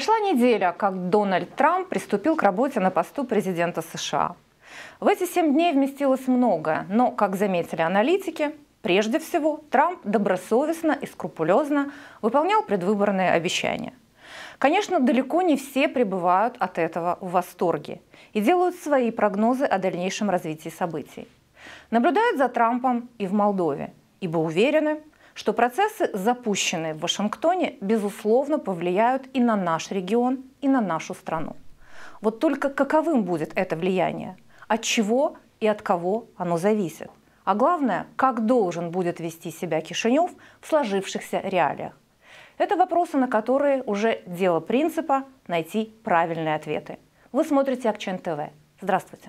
Прошла неделя, как Дональд Трамп приступил к работе на посту президента США. В эти 7 дней вместилось многое, но, как заметили аналитики, прежде всего Трамп добросовестно и скрупулезно выполнял предвыборные обещания. Конечно, далеко не все пребывают от этого в восторге и делают свои прогнозы о дальнейшем развитии событий. Наблюдают за Трампом и в Молдове, ибо уверены, что процессы, запущенные в Вашингтоне, безусловно повлияют и на наш регион, и на нашу страну. Вот только каковым будет это влияние? От чего и от кого оно зависит? А главное, как должен будет вести себя Кишинев в сложившихся реалиях? Это вопросы, на которые уже дело принципа найти правильные ответы. Вы смотрите Акчен ТВ. Здравствуйте.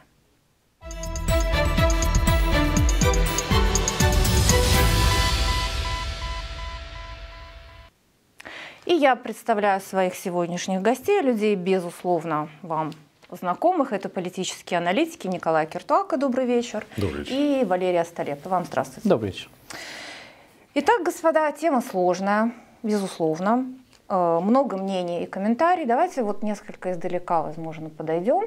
И я представляю своих сегодняшних гостей, людей, безусловно, вам знакомых. Это политические аналитики Николай Киртуака, добрый вечер. Добрый вечер. И Валерия Столепова. Вам здравствуйте. Добрый вечер. Итак, господа, тема сложная, безусловно. Много мнений и комментариев. Давайте вот несколько издалека, возможно, подойдем.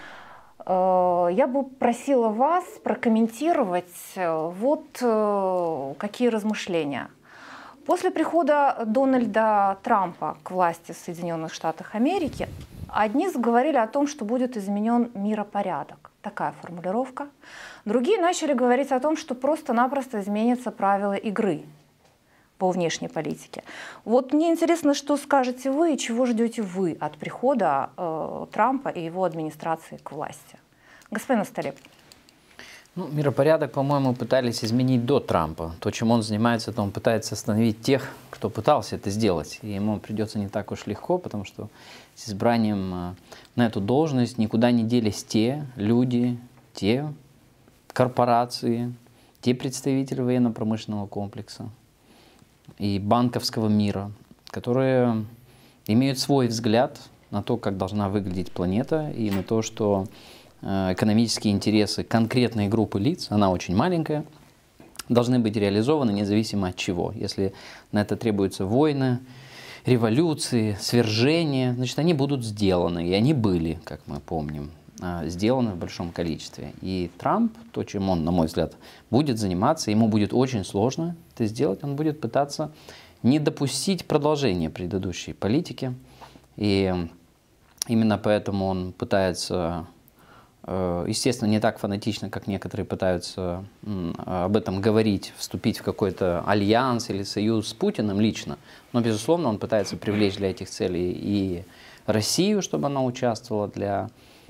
Я бы просила вас прокомментировать вот какие размышления. После прихода Дональда Трампа к власти в Соединенных Штатах Америки одни заговорили о том, что будет изменен миропорядок. Такая формулировка. Другие начали говорить о том, что просто-напросто изменятся правила игры по внешней политике. Вот мне интересно, что скажете вы и чего ждете вы от прихода Трампа и его администрации к власти. Господин Столеп. Ну, миропорядок, по-моему, пытались изменить до Трампа. То, чем он занимается, то он пытается остановить тех, кто пытался это сделать. И ему придется не так уж легко, потому что с избранием на эту должность никуда не делись те люди, те корпорации, те представители военно-промышленного комплекса и банковского мира, которые имеют свой взгляд на то, как должна выглядеть планета, и на то, что экономические интересы конкретной группы лиц, она очень маленькая, должны быть реализованы независимо от чего. Если на это требуются войны, революции, свержения, значит, они будут сделаны. И они были, как мы помним, сделаны в большом количестве. И Трамп, то, чем он, на мой взгляд, будет заниматься, ему будет очень сложно это сделать, он будет пытаться не допустить продолжения предыдущей политики. И именно поэтому он пытается, естественно, не так фанатично, как некоторые пытаются об этом говорить, вступить в какой-то альянс или союз с Путиным лично. Но, безусловно, он пытается привлечь для этих целей и Россию, чтобы она участвовала для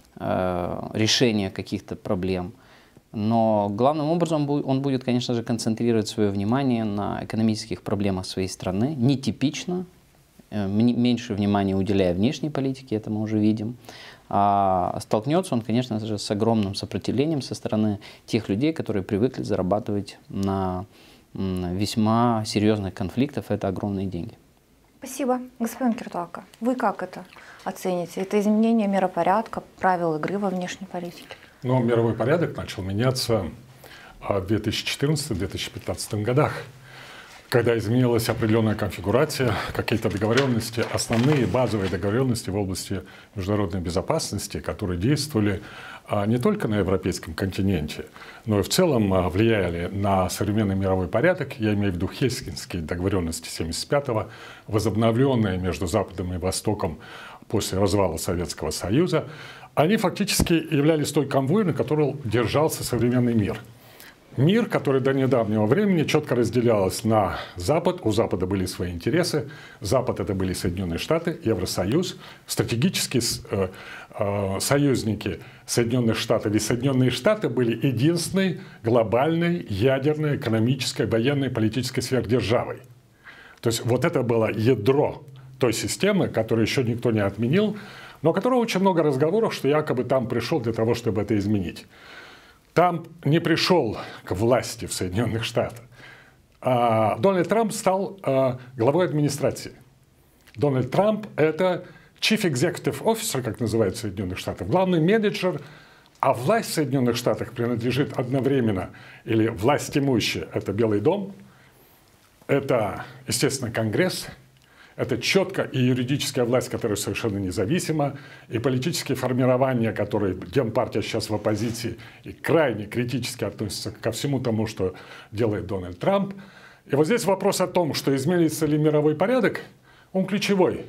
решения каких-то проблем. Но главным образом он будет, конечно же, концентрировать свое внимание на экономических проблемах своей страны. Нетипично, меньше внимания уделяя внешней политике, это мы уже видим. А столкнется он, конечно же, с огромным сопротивлением со стороны тех людей, которые привыкли зарабатывать на весьма серьезных конфликтах. Это огромные деньги. Спасибо. Господин Киртуака, вы как это оцените? Это изменение миропорядка, правил игры во внешней политике? Но мировой порядок начал меняться в 2014-2015 годах, когда изменилась определенная конфигурация, какие-то договоренности, основные базовые договоренности в области международной безопасности, которые действовали не только на европейском континенте, но и в целом влияли на современный мировой порядок. Я имею в виду Хельсинкские договоренности 1975-го, возобновленные между Западом и Востоком после развала Советского Союза. Они фактически являлись той конвой, на котором держался современный мир. Мир, который до недавнего времени четко разделялся на Запад. У Запада были свои интересы. Запад — это были Соединенные Штаты, Евросоюз. Стратегические союзники Соединенных Штатов и Соединенные Штаты были единственной глобальной ядерной, экономической, военной, политической сверхдержавой. То есть вот это было ядро той системы, которую еще никто не отменил, но о которой очень много разговоров, что якобы там пришел для того, чтобы это изменить. Трамп не пришел к власти в Соединенных Штатах. Дональд Трамп стал главой администрации. Дональд Трамп – это Chief Executive Officer, как называют в Соединенных Штатах, главный менеджер, а власть в Соединенных Штатах принадлежит одновременно, или власть имущая – это Белый дом, это, естественно, Конгресс, Это четко и юридическая власть, которая совершенно независима, и политические формирования, которые Демпартия сейчас в оппозиции и крайне критически относятся ко всему тому, что делает Дональд Трамп. И вот здесь вопрос о том, что изменится ли мировой порядок, он ключевой.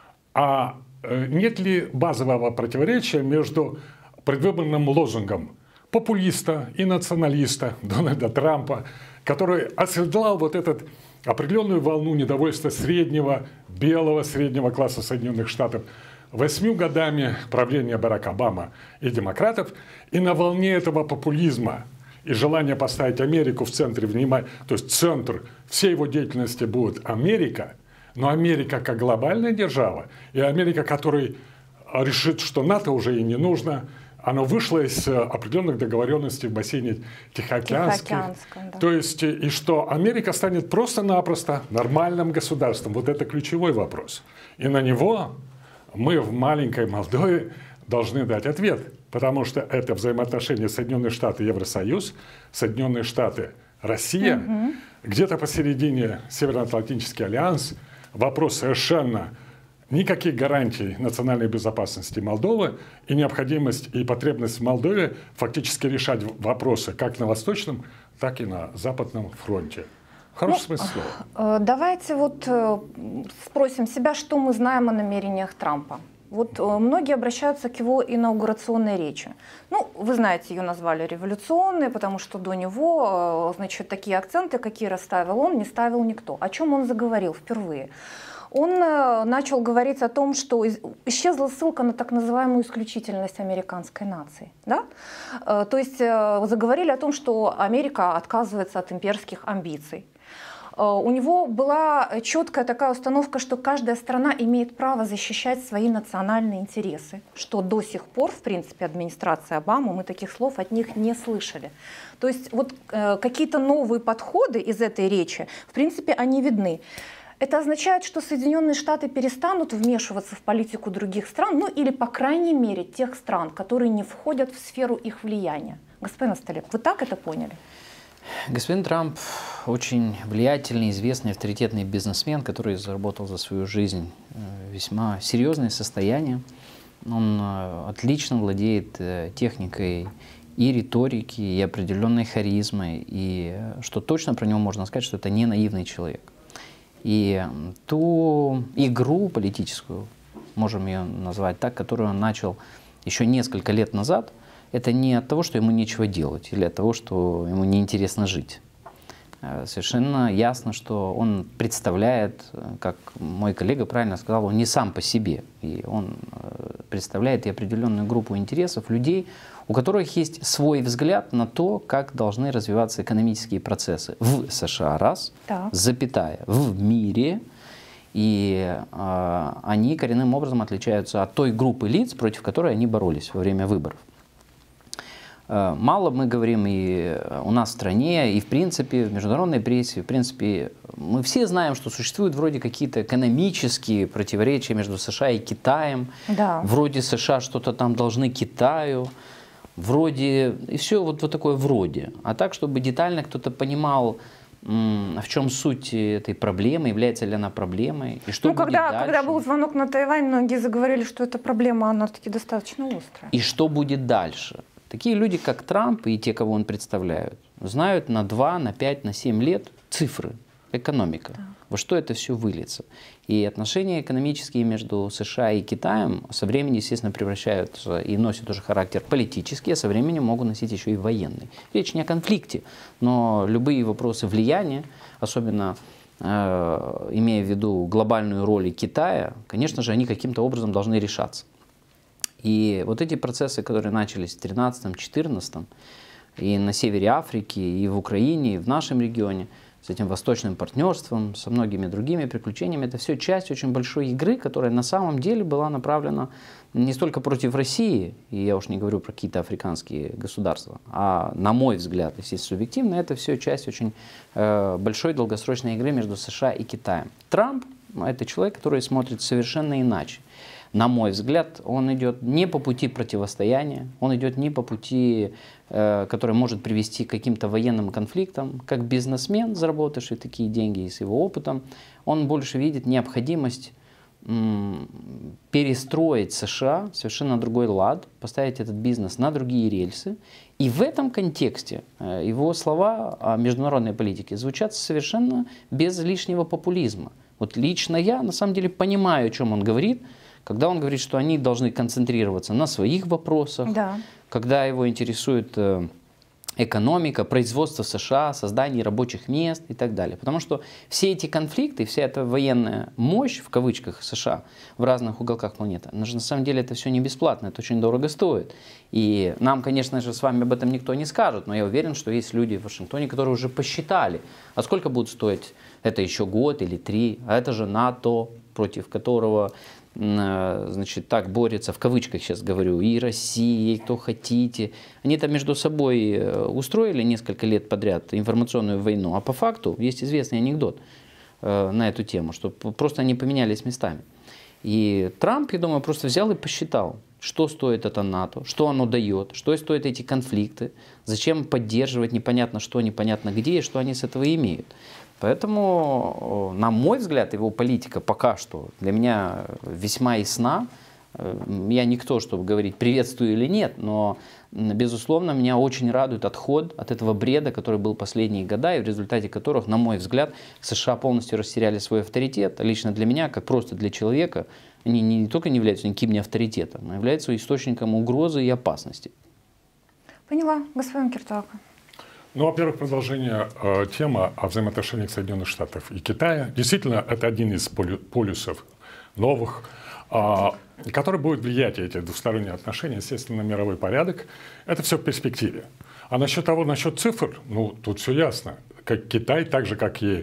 А нет ли базового противоречия между предвыборным лозунгом популиста и националиста Дональда Трампа, который оседлал вот этот определенную волну недовольства среднего, белого среднего класса Соединенных Штатов 8 годами правления Барака Обамы и демократов, и на волне этого популизма и желания поставить Америку в центре внимания, то есть центр всей его деятельности будет Америка, но Америка как глобальная держава, и Америка, которая решит, что НАТО уже и не нужно, оно вышло из определенных договоренностей в бассейне Тихоокеанском. Да. То есть, и что Америка станет просто-напросто нормальным государством. Вот это ключевой вопрос. И на него мы в маленькой Молдове должны дать ответ. Потому что это взаимоотношения Соединенные Штаты и Евросоюз, Соединенные Штаты, Россия, где-то посередине Североатлантический альянс, вопрос совершенно никаких гарантий национальной безопасности Молдовы и необходимость и потребность в Молдове фактически решать вопросы как на Восточном, так и на Западном фронте. Хороший смысл слова. Давайте вот спросим себя, что мы знаем о намерениях Трампа. Вот многие обращаются к его инаугурационной речи. Ну, вы знаете, ее назвали революционной, потому что до него, значит, такие акценты, какие расставил он, не ставил никто. О чем он заговорил впервые? Он начал говорить о том, что исчезла ссылка на так называемую исключительность американской нации. Да? То есть заговорили о том, что Америка отказывается от имперских амбиций. У него была четкая такая установка, что каждая страна имеет право защищать свои национальные интересы, что до сих пор, в принципе, администрация Обамы, мы таких слов от них не слышали. То есть вот какие-то новые подходы из этой речи, в принципе, они видны. Это означает, что Соединенные Штаты перестанут вмешиваться в политику других стран, ну или, по крайней мере, тех стран, которые не входят в сферу их влияния. Господин Осталеп, вы так это поняли? Господин Трамп очень влиятельный, известный, авторитетный бизнесмен, который заработал за свою жизнь весьма серьезное состояние. Он отлично владеет техникой и риторики, и определенной харизмой. И что точно про него можно сказать, что это не наивный человек. И ту игру политическую, можем ее назвать так, которую он начал еще несколько лет назад, это не от того, что ему нечего делать, или от того, что ему неинтересно жить. Совершенно ясно, что он представляет, как мой коллега правильно сказал, он не сам по себе. И он представляет и определенную группу интересов людей, у которых есть свой взгляд на то, как должны развиваться экономические процессы в США, раз, да. Запятая, в мире. И они коренным образом отличаются от той группы лиц, против которой они боролись во время выборов. Мало мы говорим и у нас в стране, и в принципе в международной прессе, в принципе, мы все знаем, что существуют вроде какие-то экономические противоречия между США и Китаем. Да. Вроде США что-то там должны Китаю, вроде, и все вот такое вроде. А так, чтобы детально кто-то понимал, в чем суть этой проблемы, является ли она проблемой, и что будет дальше. Когда был звонок на Тайвань, многие заговорили, что эта проблема, она таки достаточно острая. И что будет дальше? Такие люди, как Трамп и те, кого он представляет, знают на 2, на 5, на 7 лет цифры, экономика. Да. Во что это все выльется. И отношения экономические между США и Китаем со временем, естественно, превращаются и носят уже характер политический, а со временем могут носить еще и военный. Речь не о конфликте, но любые вопросы влияния, особенно имея в виду глобальную роль Китая, конечно же, они каким-то образом должны решаться. И вот эти процессы, которые начались в 2013-2014, и на севере Африки, и в Украине, и в нашем регионе, с этим восточным партнерством, со многими другими приключениями, это все часть очень большой игры, которая на самом деле была направлена не столько против России, и я уж не говорю про какие-то африканские государства, а, на мой взгляд, если субъективно, это все часть очень большой долгосрочной игры между США и Китаем. Трамп – это человек, который смотрит совершенно иначе на мой взгляд, он идет не по пути противостояния, он идет не по пути, который может привести к каким-то военным конфликтам. Как бизнесмен, заработавший такие деньги и с его опытом, он больше видит необходимость перестроить США в совершенно другой лад, поставить этот бизнес на другие рельсы. И в этом контексте его слова о международной политике звучат совершенно без лишнего популизма. Вот лично я на самом деле понимаю, о чем он говорит, когда он говорит, что они должны концентрироваться на своих вопросах, Да. когда его интересует экономика, производство США, создание рабочих мест и так далее. Потому что все эти конфликты, вся эта военная мощь, в кавычках, США в разных уголках планеты, на самом деле это все не бесплатно, это очень дорого стоит. И нам, конечно же, с вами об этом никто не скажет, но я уверен, что есть люди в Вашингтоне, которые уже посчитали, а сколько будет стоить это еще год или 3, а это же НАТО, против которого, значит, так борется, в кавычках сейчас говорю, и Россия, и кто хотите. Они там между собой устроили несколько лет подряд информационную войну, а по факту есть известный анекдот на эту тему, что просто они поменялись местами. И Трамп, я думаю, просто взял и посчитал, что стоит это НАТО, что оно дает, что стоят эти конфликты, зачем поддерживать непонятно что, непонятно где, и что они с этого имеют. Поэтому, на мой взгляд, его политика пока что для меня весьма ясна. Я никто, чтобы говорить, приветствую или нет, но, безусловно, меня очень радует отход от этого бреда, который был последние года, и в результате которых, на мой взгляд, США полностью растеряли свой авторитет. Лично для меня, как просто для человека, они не только не являются никаким не авторитетом, а являются источником угрозы и опасности. Поняла, господин Киртака. Ну, во-первых, продолжение темы о взаимоотношениях Соединенных Штатов и Китая. Действительно, это один из полюсов новых, который будет влиять, эти двусторонние отношения, естественно, на мировой порядок. Это все в перспективе. А насчет цифр, ну, тут все ясно. Как Китай, так же, как и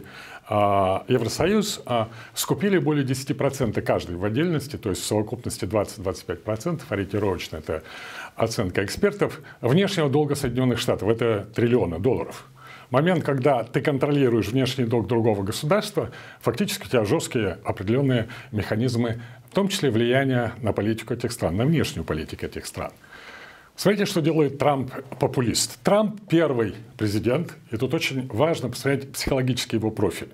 Евросоюз, скупили более 10% каждый в отдельности, то есть в совокупности 20-25%, ориентировочно это оценка экспертов, внешнего долга Соединенных Штатов, это триллионы долларов. Момент, когда ты контролируешь внешний долг другого государства, фактически у тебя жесткие определенные механизмы, в том числе влияния на политику этих стран, на внешнюю политику этих стран. Смотрите, что делает Трамп-популист. Трамп первый президент, и тут очень важно посмотреть психологический его профиль.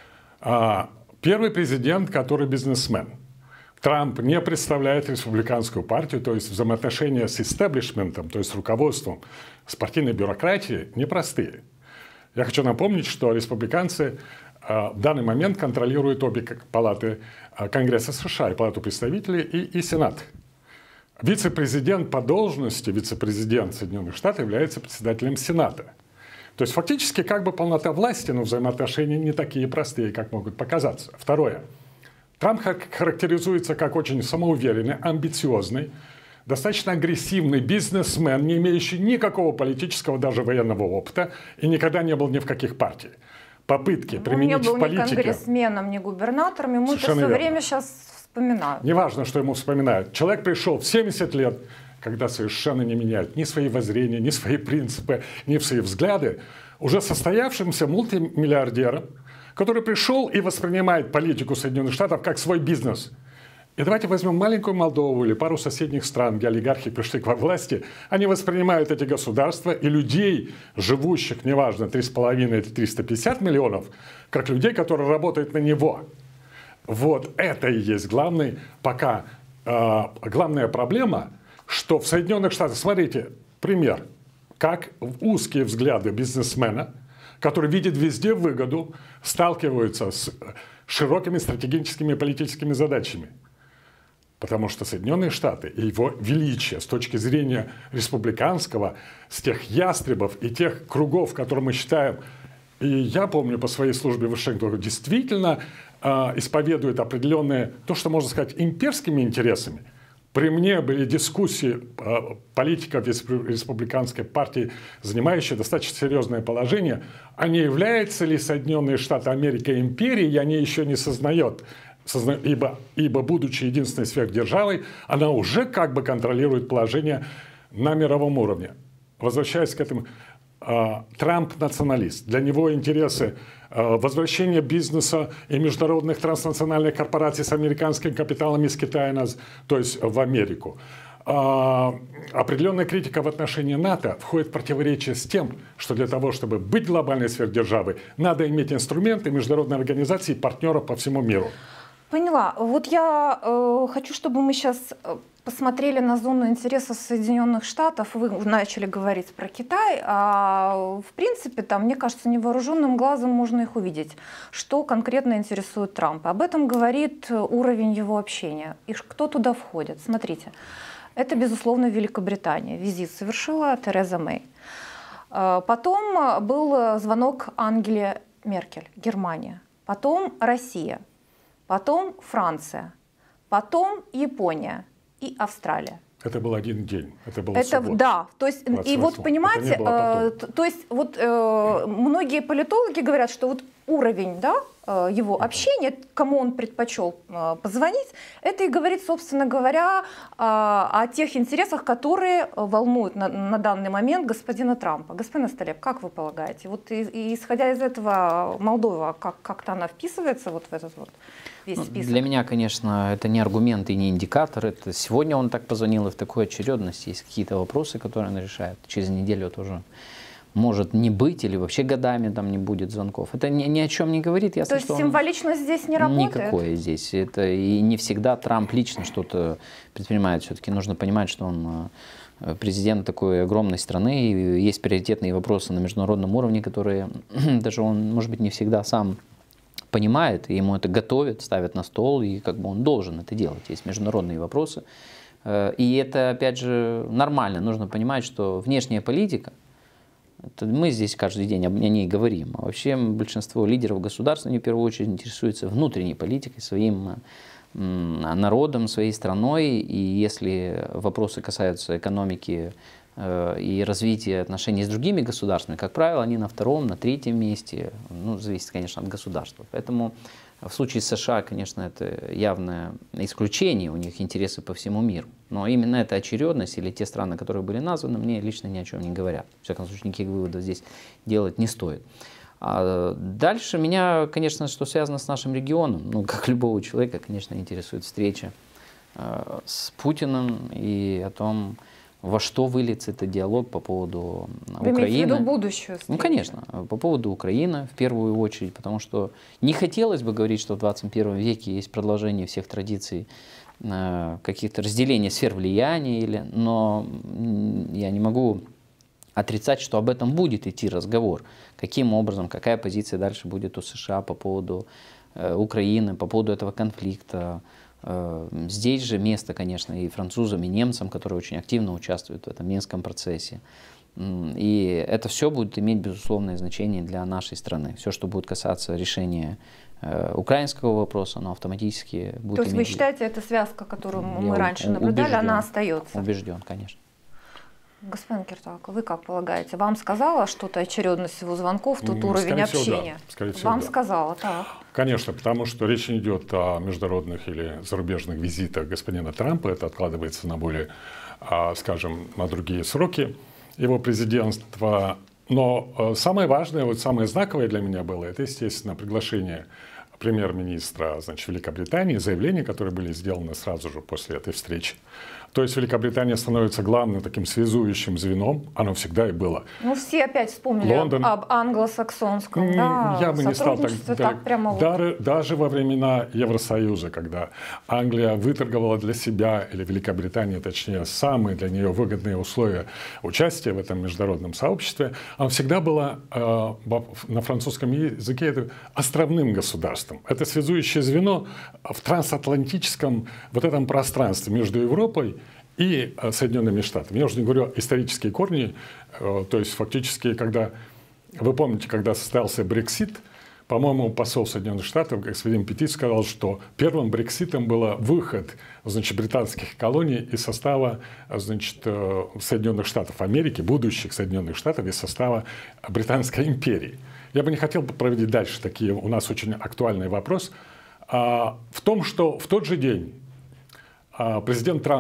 Первый президент, который бизнесмен. Трамп не представляет республиканскую партию, то есть взаимоотношения с истеблишментом, то есть с руководством, с партийной бюрократией непростые. Я хочу напомнить, что республиканцы в данный момент контролируют обе палаты Конгресса США, и Палату представителей, и Сенат. Вице-президент по должности, вице-президент Соединенных Штатов является председателем Сената. То есть фактически как бы полнота власти, но взаимоотношения не такие простые, как могут показаться. Второе. Трамп характеризуется как очень самоуверенный, амбициозный, достаточно агрессивный бизнесмен, не имеющий никакого политического, даже военного опыта, и никогда не был ни в каких партиях. Попытки применить в политике... Он не был ни конгрессменом, ни губернатором, ему это все время сейчас вспоминают. Неважно, что ему вспоминают. Человек пришел в 70 лет, когда совершенно не меняет ни свои воззрения, ни свои принципы, ни свои взгляды, уже состоявшимся мультимиллиардером, который пришел и воспринимает политику Соединенных Штатов как свой бизнес. И давайте возьмем маленькую Молдову или пару соседних стран, где олигархи пришли к власти. Они воспринимают эти государства и людей, живущих, неважно, 3,5 или 350 миллионов, как людей, которые работают на него. Вот это и есть главная проблема, что в Соединенных Штатах, смотрите, пример, как узкие взгляды бизнесмена, который видит везде выгоду, сталкиваются с широкими стратегическими и политическими задачами. Потому что Соединенные Штаты и его величие с точки зрения республиканского, с тех ястребов и тех кругов, которые мы считаем, и я помню по своей службе в Вашингтоне, действительно исповедует определенные, то, что можно сказать, имперскими интересами. При мне были дискуссии политиков республиканской партии, занимающие достаточно серьезное положение, а не являются ли Соединенные Штаты Америки империей, они еще не сознают. Ибо, будучи единственной сверхдержавой, она уже как бы контролирует положение на мировом уровне. Возвращаясь к этому, Трамп националист. Для него интересы возвращения бизнеса и международных транснациональных корпораций с американским капиталом из Китая, то есть в Америку. Определенная критика в отношении НАТО входит в противоречие с тем, что для того, чтобы быть глобальной сверхдержавой, надо иметь инструменты международной организации и партнеров по всему миру. Поняла. Вот я хочу, чтобы мы сейчас посмотрели на зону интереса Соединенных Штатов. Вы начали говорить про Китай, а в принципе, там, мне кажется, невооруженным глазом можно их увидеть, что конкретно интересует Трампа. Об этом говорит уровень его общения. И кто туда входит? Смотрите, это, безусловно, Великобритания. Визит совершила Тереза Мэй. Потом был звонок Ангеле Меркель, Германия. Потом Россия. Потом Франция, потом Япония и Австралия. Это был один день, это было суббота. Да, то есть, и вот понимаете, то есть вот многие политологи говорят, что вот уровень, да, его общения, кому он предпочел позвонить, это и говорит, собственно говоря, о тех интересах, которые волнуют на данный момент господина Трампа. Господин Осталеп, как вы полагаете, вот исходя из этого, Молдова, как-то она вписывается вот в этот вот весь список? Для меня, конечно, это не аргумент и не индикатор. Это сегодня он так позвонил, и в такой очередности есть какие-то вопросы, которые он решает. Через неделю тоже может не быть, или вообще годами там не будет звонков. Это ни о чем не говорит. Ясно, то есть символичность здесь не работает? Никакое здесь. Это и не всегда Трамп лично что-то предпринимает. Все-таки нужно понимать, что он президент такой огромной страны, и есть приоритетные вопросы на международном уровне, которые даже он, может быть, не всегда сам понимает, и ему это готовят, ставят на стол, и как бы он должен это делать. Есть международные вопросы. И это, опять же, нормально. Нужно понимать, что внешняя политика, мы здесь каждый день о ней говорим. А вообще большинство лидеров государств, они в первую очередь интересуются внутренней политикой, своим народом, своей страной. И если вопросы касаются экономики и развития отношений с другими государствами, как правило, они на втором, на третьем месте. Ну, зависит, конечно, от государства. Поэтому в случае с США, конечно, это явное исключение, у них интересы по всему миру. Но именно эта очередность или те страны, которые были названы, мне лично ни о чем не говорят. В всяком случае, никаких выводов здесь делать не стоит. А дальше меня, конечно, что связано с нашим регионом, ну, как любого человека, конечно, интересует встреча с Путиным и о том, во что выльется этот диалог по поводу Украины. Вы имеете в виду будущую встречу? Ну, конечно, по поводу Украины в первую очередь, потому что не хотелось бы говорить, что в 21 веке есть продолжение всех традиций каких-то разделений сфер влияния, но я не могу отрицать, что об этом будет идти разговор. Каким образом, какая позиция дальше будет у США по поводу Украины, по поводу этого конфликта. Здесь же место, конечно, и французам, и немцам, которые очень активно участвуют в этом Минском процессе. И это все будет иметь безусловное значение для нашей страны. Все, что будет касаться решения украинского вопроса, оно автоматически будет иметь... То есть вы считаете, эта связка, которую мы раньше наблюдали, она остается? Убежден, конечно. Господин Киртак, вы как полагаете, вам сказала что-то очередность его звонков, тут уровень общения? Да. Вам сказала, так. Конечно, потому что речь не идет о международных или зарубежных визитах господина Трампа, это откладывается на более, скажем, на другие сроки его президентства. Но самое важное, вот самое знаковое для меня было, это, естественно, приглашение премьер-министра, значит, Великобритании, заявления, которые были сделаны сразу же после этой встречи. То есть Великобритания становится главным таким связующим звеном, оно всегда и было. Ну, все опять вспомнили об англосаксонском, да, я бы не стал так прямо даже во времена Евросоюза, когда Англия выторговала для себя, или Великобритания, точнее, самые для нее выгодные условия участия в этом международном сообществе, оно всегда было на французском языке это островным государством. Это связующее звено в трансатлантическом вот этом пространстве между Европой и Соединенными Штатами. Я уже не говорю исторические корни, то есть фактически, когда, вы помните, когда состоялся Брексит, по-моему, посол Соединенных Штатов, господин Петтит, сказал, что первым Брекситом был выход, значит, британских колоний из состава, значит, Соединенных Штатов Америки, будущих Соединенных Штатов из состава Британской империи. Я бы не хотел проводить дальше такие, у нас очень актуальный вопрос, в том, что в тот же день президент Трамп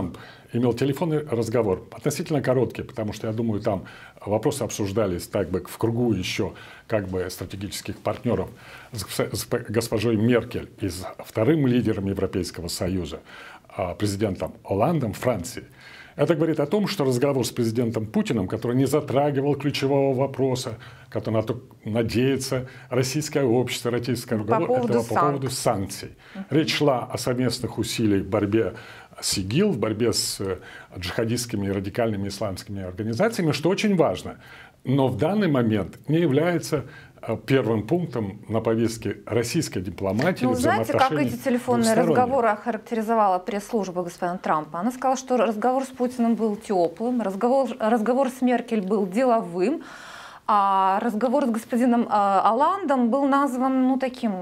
имел телефонный разговор, относительно короткий, потому что, я думаю, там вопросы обсуждались так бы в кругу еще как бы стратегических партнеров с госпожой Меркель и с вторым лидером Европейского Союза, президентом Оландом Франции. Это говорит о том, что разговор с президентом Путиным, который не затрагивал ключевого вопроса, который надеется российское общество, российское руководство по поводу санкций. Речь шла о совместных усилиях в борьбе с ИГИЛ, в борьбе с джихадистскими и радикальными исламскими организациями, что очень важно. Но в данный момент не является первым пунктом на повестке российской дипломатии. Ну, знаете, как эти телефонные разговоры охарактеризовала пресс-служба господина Трампа? Она сказала, что разговор с Путиным был теплым, разговор с Меркель был деловым, а разговор с господином Оландом был назван, ну, таким,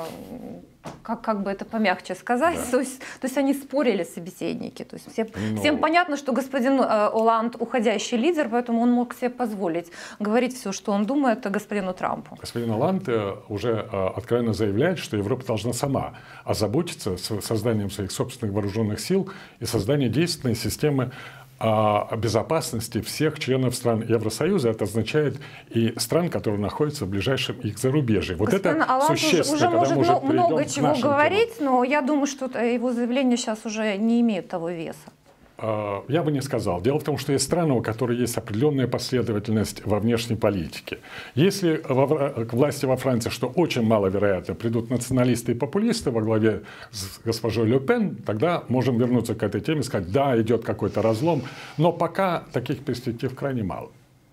как бы это помягче сказать, да. то есть они спорили, собеседники. То есть всем понятно, что господин Оланд уходящий лидер, поэтому он мог себе позволить говорить все, что он думает, господину Трампу. Господин Оланд уже откровенно заявляет, что Европа должна сама озаботиться созданием своих собственных вооруженных сил и созданием действенной системы безопасности всех членов стран Евросоюза. Это означает и стран, которые находятся в ближайшем их зарубежье. Вот господин это Оланд существенно. Уже может много чего говорить, но я думаю, что его заявления сейчас уже не имеют того веса. Я бы не сказал. Дело в том, что есть страны, у которых есть определенная последовательность во внешней политике. Если к власти во Франции, что очень маловероятно, придут националисты и популисты во главе с госпожой Ле Пен, тогда можем вернуться к этой теме и сказать, да, идет какой-то разлом, но пока таких перспектив крайне мало.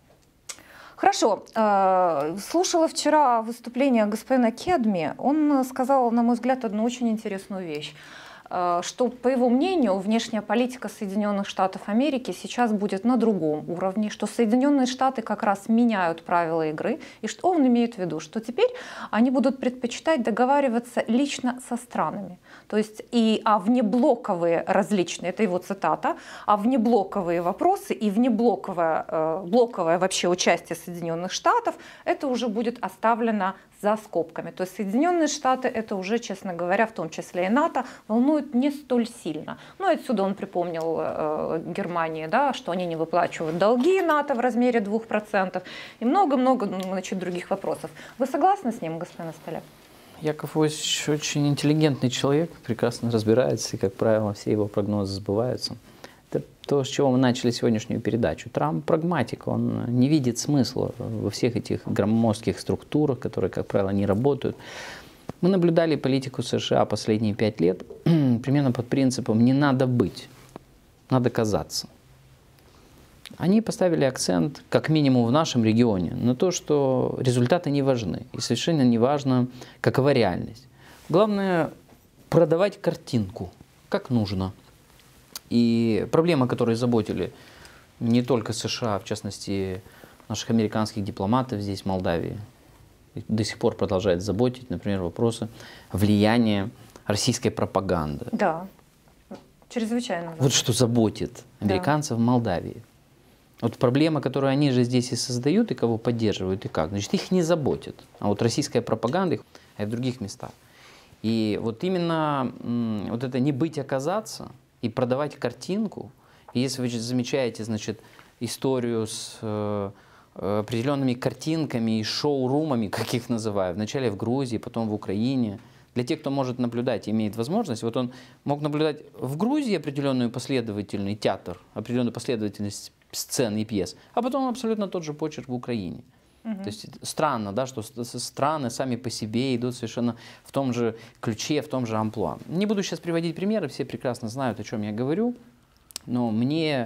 Хорошо. Слушала вчера выступление господина Кедми. Он сказал, на мой взгляд, одну очень интересную вещь. Что, по его мнению, внешняя политика Соединенных Штатов Америки сейчас будет на другом уровне, что Соединенные Штаты как раз меняют правила игры, и что он имеет в виду, что теперь они будут предпочитать договариваться лично со странами. То есть внеблоковые различные, это его цитата, а внеблоковые вопросы и блоковое вообще участие Соединенных Штатов, это уже будет оставлено за скобками. То есть Соединенные Штаты это уже, честно говоря, в том числе и НАТО, волнует не столь сильно. Ну, отсюда он припомнил Германии, да, что они не выплачивают долги НАТО в размере 2% и много-много других вопросов. Вы согласны с ним, господин Столяр? Яков Иосифович очень интеллигентный человек, прекрасно разбирается, и, как правило, все его прогнозы сбываются. Это то, с чего мы начали сегодняшнюю передачу. Трамп прагматик, он не видит смысла во всех этих громоздких структурах, которые, как правило, не работают. Мы наблюдали политику США последние 5 лет примерно под принципом «не надо быть, надо казаться». Они поставили акцент, как минимум в нашем регионе, на то, что результаты не важны. И совершенно не важно, какова реальность. Главное – продавать картинку, как нужно. И проблемы, которые заботили не только США, в частности, наших американских дипломатов здесь, в Молдавии, до сих пор продолжает заботить, например, вопросы влияния российской пропаганды. Да, чрезвычайно. Вот что заботит американцев в Молдавии. Вот проблема, которую они же здесь и создают, и кого поддерживают, и как. Значит, их не заботит. А вот российская пропаганда и в других местах. И вот именно вот это не быть, а казаться, и продавать картинку. И если вы замечаете, значит, историю с определенными картинками и шоурумами, как их называют, вначале в Грузии, потом в Украине. Для тех, кто может наблюдать и имеет возможность, вот он мог наблюдать в Грузии определенную последовательный театр, определенную последовательность сцен и пьес, а потом абсолютно тот же почерк в Украине. То есть странно, да, что страны сами по себе идут совершенно в том же ключе, в том же амплуа. Не буду сейчас приводить примеры, все прекрасно знают, о чем я говорю, но мне,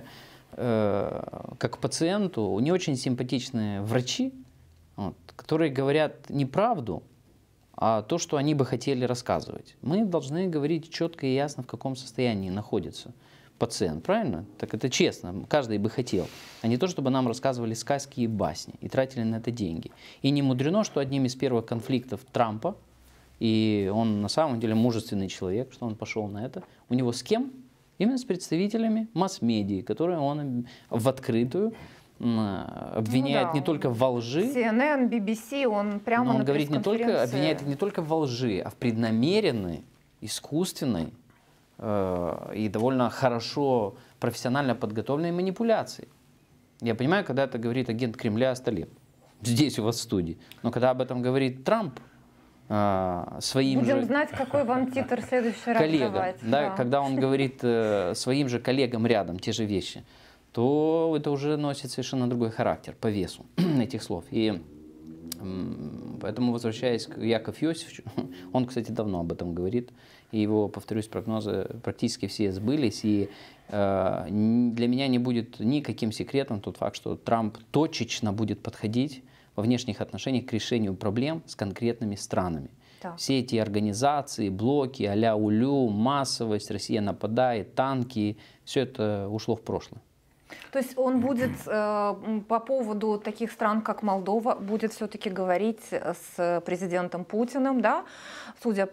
как пациенту, не очень симпатичные врачи, которые говорят не правду, а то, что они бы хотели рассказывать. Мы должны говорить четко и ясно, в каком состоянии находится пациент, правильно? Так это честно, каждый бы хотел. А не то, чтобы нам рассказывали сказки и басни и тратили на это деньги. И не мудрено, что одним из первых конфликтов Трампа, и он на самом деле мужественный человек, что он пошел на это, у него с кем? Именно с представителями масс-медиа, которые он в открытую обвиняет не только во лжи. CNN, BBC, он прямо но он на говорит, обвиняет не только во лжи, а в преднамеренной, искусственной и довольно хорошо, профессионально подготовленной манипуляции. Я понимаю, когда это говорит агент Кремля Столеп, здесь у вас в студии, но когда об этом говорит Трамп, своим Будем же знать, какой вам титр в следующий раз коллегам, давать. да, когда он говорит своим же коллегам рядом те же вещи, то это уже носит совершенно другой характер по весу этих слов. И поэтому, возвращаясь к Якову Иосифовичу, он, кстати, давно об этом говорит, и его, повторюсь, прогнозы практически все сбылись, и для меня не будет никаким секретом тот факт, что Трамп точечно будет подходить во внешних отношениях к решению проблем с конкретными странами. Так. Все эти организации, блоки, а-ля улю, массовость, Россия нападает, танки, все это ушло в прошлое. То есть он будет по поводу таких стран, как Молдова, будет все-таки говорить с президентом Путиным, да? Судя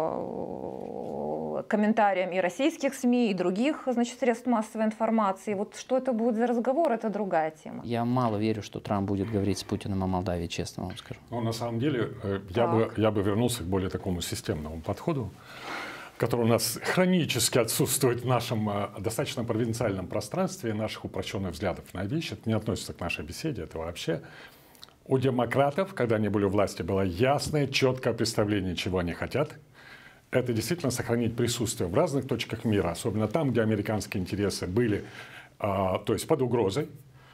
по комментариям и российских СМИ, и других, значит, средств массовой информации. Вот что это будет за разговор, это другая тема. Я мало верю, что Трамп будет говорить с Путиным о Молдавии, честно вам скажу. Ну, на самом деле, я бы вернулся к более такому системному подходу, который у нас хронически отсутствует в нашем достаточно провинциальном пространстве, наших упрощенных взглядов на вещи. Это не относится к нашей беседе, это вообще. У демократов, когда они были у власти, было ясное, четкое представление, чего они хотят. Это действительно сохранить присутствие в разных точках мира, особенно там, где американские интересы были, то есть под угрозой.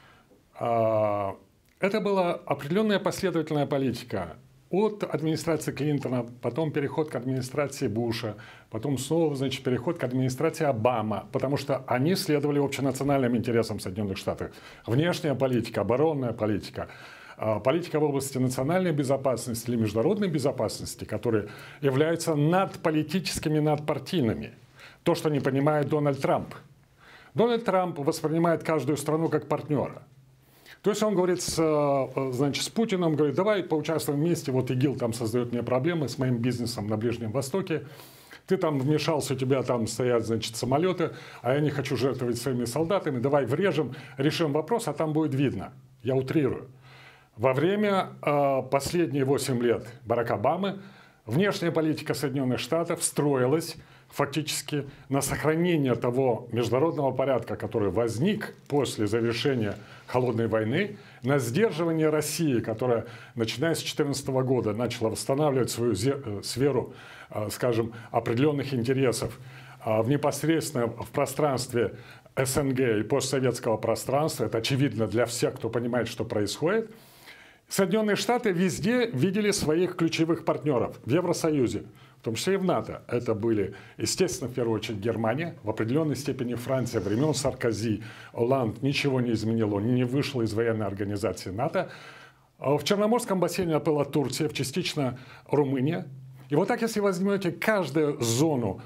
Это была определенная последовательная политика. От администрации Клинтона, потом переход к администрации Буша, потом снова, значит, переход к администрации Обама, потому что они следовали общенациональным интересам Соединенных Штатов. Внешняя политика, оборонная политика, политика в области национальной безопасности или международной безопасности, которые являются надполитическими, надпартийными. То, что не понимает Дональд Трамп. Дональд Трамп воспринимает каждую страну как партнера. То есть он говорит значит, с Путиным, говорит, давай поучаствуем вместе, вот ИГИЛ там создает мне проблемы с моим бизнесом на Ближнем Востоке, ты там вмешался, у тебя там стоят, значит, самолеты, а я не хочу жертвовать своими солдатами, давай врежем, решим вопрос, а там будет видно. Я утрирую. Во время последние 8 лет Барака Обамы внешняя политика Соединенных Штатов строилась фактически на сохранение того международного порядка, который возник после завершения Холодной войны, на сдерживание России, которая, начиная с 2014 года, начала восстанавливать свою сферу, скажем, определенных интересов непосредственно в пространстве СНГ и постсоветского пространства. Это очевидно для всех, кто понимает, что происходит. Соединенные Штаты везде видели своих ключевых партнеров в Евросоюзе, в том числе и в НАТО. Это были, естественно, в первую очередь Германия, в определенной степени Франция, времен Саркози, Олланд ничего не изменил, он не вышел из военной организации НАТО. В Черноморском бассейне была Турция, частично Румыния. И вот так, если возьмете каждую зону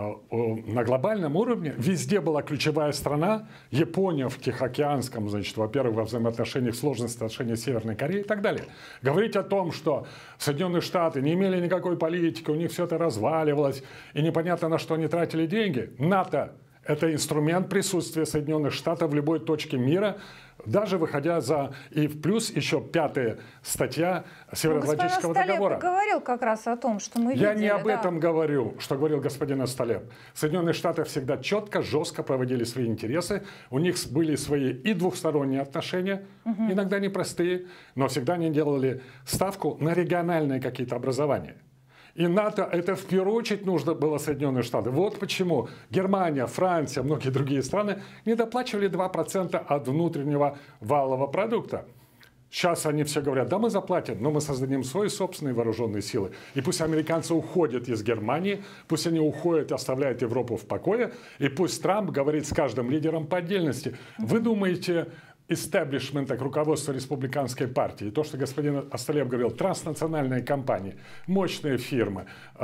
на глобальном уровне, везде была ключевая страна, Япония в Тихоокеанском, значит, во-первых, во взаимоотношениях, сложности отношений с Северной Кореей и так далее. Говорить о том, что Соединенные Штаты не имели никакой политики, у них все это разваливалось, и непонятно, на что они тратили деньги. НАТО – это инструмент присутствия Соединенных Штатов в любой точке мира, даже выходя за... И плюс еще 5-я статья Североатлантического договора. Господин Столеп говорил как раз о том, что мы видели. Я не об этом говорю, что говорил господин Столеп. Соединенные Штаты всегда четко, жестко проводили свои интересы. У них были свои и двухсторонние отношения, иногда непростые, но всегда они делали ставку на региональные какие-то образования. И НАТО это в первую очередь нужно было Соединенные Штаты. Вот почему Германия, Франция, многие другие страны не доплачивали 2% от внутреннего валового продукта. Сейчас они все говорят, да мы заплатим, но мы создадим свои собственные вооруженные силы. И пусть американцы уходят из Германии, пусть они уходят, оставляют Европу в покое, и пусть Трамп говорит с каждым лидером по отдельности. Вы думаете... истеблишмента, к руководству республиканской партии. И то, что господин Столеп говорил, транснациональные компании, мощные фирмы,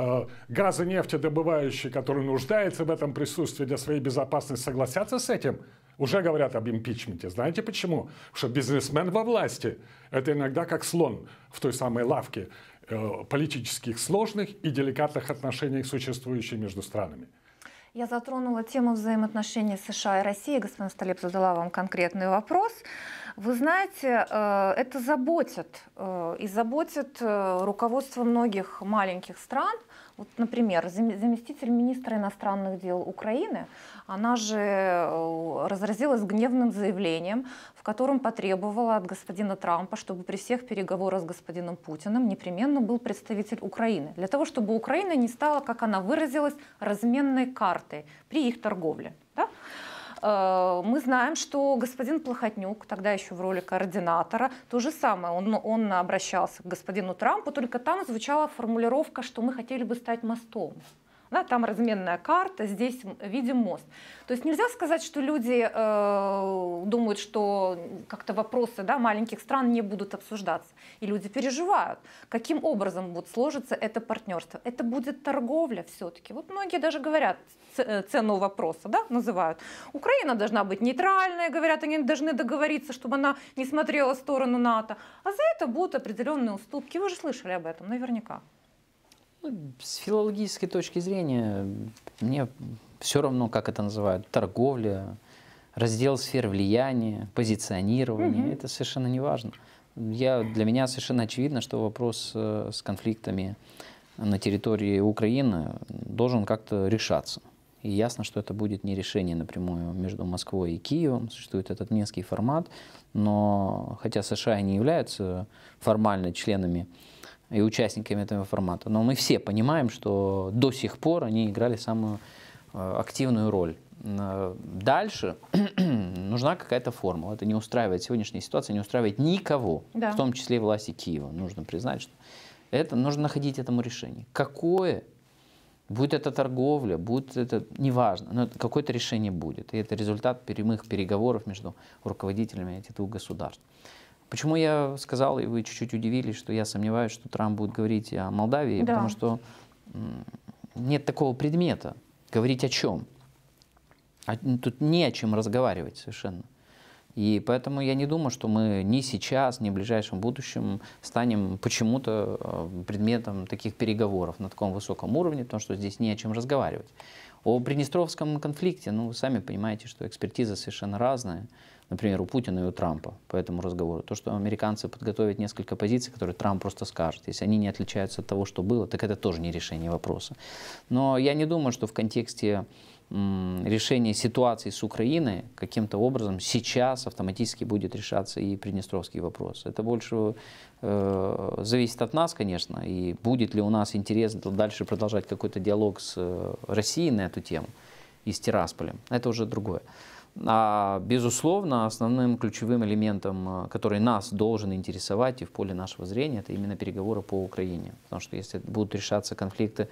газонефтедобывающие, которые нуждаются в этом присутствии для своей безопасности, согласятся с этим? Уже говорят об импичменте. Знаете почему? Потому что бизнесмен во власти – это иногда как слон в той самой лавке политических сложных и деликатных отношений, существующих между странами. Я затронула тему взаимоотношений США и России. Господин Столеп, задала вам конкретный вопрос. Вы знаете, это заботит. И заботит руководство многих маленьких стран. Вот, например, заместитель министра иностранных дел Украины, она же разразилась гневным заявлением, в котором потребовала от господина Трампа, чтобы при всех переговорах с господином Путиным непременно был представитель Украины, для того, чтобы Украина не стала, как она выразилась, разменной картой при их торговле. Да? Мы знаем, что господин Плохотнюк, тогда еще в роли координатора, то же самое, он обращался к господину Трампу, только там звучала формулировка, что мы хотели бы стать мостом. Да, там разменная карта, здесь видим мост. То есть нельзя сказать, что люди думают, что как-то вопросы, да, маленьких стран не будут обсуждаться. И люди переживают, каким образом будет сложиться это партнерство. Это будет торговля все-таки. Вот многие даже говорят, цену вопроса, да, называют. Украина должна быть нейтральной, говорят, они должны договориться, чтобы она не смотрела в сторону НАТО. А за это будут определенные уступки. Вы же слышали об этом наверняка. С филологической точки зрения мне все равно, как это называют, торговля, раздел сфер влияния, позиционирование, это совершенно не важно. Для меня совершенно очевидно, что вопрос с конфликтами на территории Украины должен как-то решаться. И ясно, что это будет не решение напрямую между Москвой и Киевом, существует этот Минский формат, но хотя США и не являются формально членами и участниками этого формата. Но мы все понимаем, что до сих пор они играли самую активную роль. Дальше нужна какая-то формула. Это не устраивает, сегодняшняя ситуация не устраивает никого, да, в том числе и власти Киева. Нужно признать, что это нужно находить этому решение. Какое? Будет это торговля, будет это, неважно, но какое-то решение будет. И это результат прямых переговоров между руководителями этих двух государств. Почему я сказал, и вы чуть-чуть удивились, что я сомневаюсь, что Трамп будет говорить о Молдавии, да, потому что нет такого предмета. Говорить о чем? Тут не о чем разговаривать совершенно. И поэтому я не думаю, что мы ни сейчас, ни в ближайшем будущем станем почему-то предметом таких переговоров на таком высоком уровне, потому что здесь не о чем разговаривать. О Приднестровском конфликте, ну, вы сами понимаете, что экспертиза совершенно разная. Например, у Путина и у Трампа по этому разговору. То, что американцы подготовят несколько позиций, которые Трамп просто скажет. Если они не отличаются от того, что было, так это тоже не решение вопроса. Но я не думаю, что в контексте решения ситуации с Украиной каким-то образом сейчас автоматически будет решаться и приднестровский вопрос. Это больше зависит от нас, конечно, и будет ли у нас интерес дальше продолжать какой-то диалог с Россией на эту тему и с Тирасполем. Это уже другое. А, безусловно, основным ключевым элементом, который нас должен интересовать и в поле нашего зрения, это именно переговоры по Украине. Потому что если будут решаться конфликты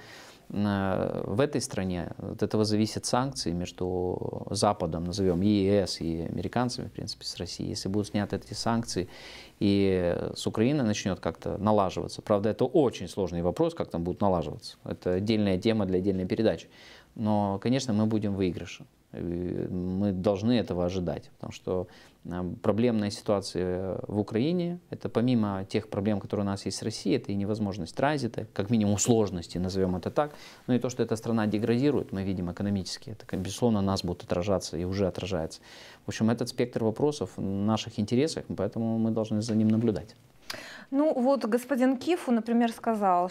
в этой стране, от этого зависят санкции между Западом, назовем ЕС и американцами, в принципе, с Россией. Если будут сняты эти санкции и с Украины начнет как-то налаживаться, правда, это очень сложный вопрос, как там будет налаживаться. Это отдельная тема для отдельной передачи. Но, конечно, мы будем в выигрыше. Мы должны этого ожидать, потому что проблемная ситуация в Украине, это помимо тех проблем, которые у нас есть с Россией, это и невозможность транзита, как минимум сложности, назовем это так, но и то, что эта страна деградирует, мы видим экономически, это, безусловно, нас будет отражаться и уже отражается. В общем, этот спектр вопросов в наших интересах, поэтому мы должны за ним наблюдать. Ну вот господин Кифу, например, сказал,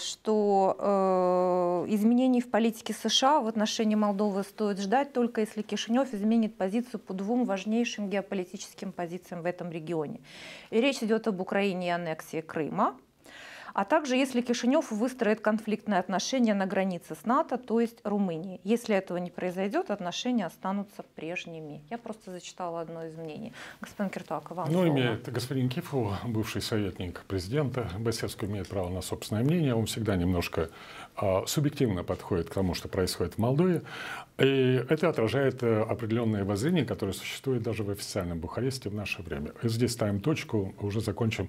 что изменений в политике США в отношении Молдовы стоит ждать только если Кишинев изменит позицию по двум важнейшим геополитическим позициям в этом регионе. И речь идет об Украине и аннексии Крыма, а также если Кишинев выстроит конфликтные отношения на границе с НАТО, то есть Румынией. Если этого не произойдет, отношения останутся прежними. Я просто зачитала одно из мнений. Господин Киртуак, вам слово. Имеет господин Кифу, бывший советник президента Басевского, имеет право на собственное мнение. Он всегда немножко субъективно подходит к тому, что происходит в Молдове. И это отражает определенные воззрения, которые существуют даже в официальном Бухаресте в наше время. И здесь ставим точку, уже закончим,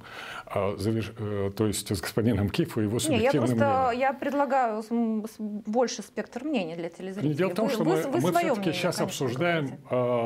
то есть с господином Кифу и его субъективным мнением. Я предлагаю больше спектр мнений для телезрителей. Дело в том, что мы все-таки сейчас обсуждаем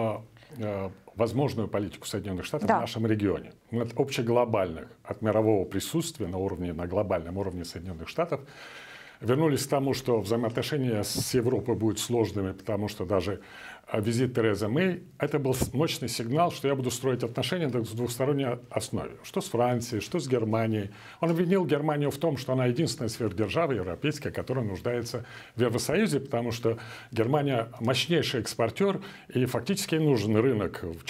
возможную политику Соединенных Штатов в нашем регионе. От общеглобальных, от мирового присутствия на глобальном уровне Соединенных Штатов вернулись к тому, что взаимоотношения с Европой будут сложными, потому что даже визит Терезы Мэй, это был мощный сигнал, что я буду строить отношения на двухсторонней основе. Что с Францией, что с Германией. Он обвинил Германию в том, что она единственная сверхдержава европейская, которая нуждается в Евросоюзе, потому что Германия мощнейший экспортер, и фактически ей нужен рынок в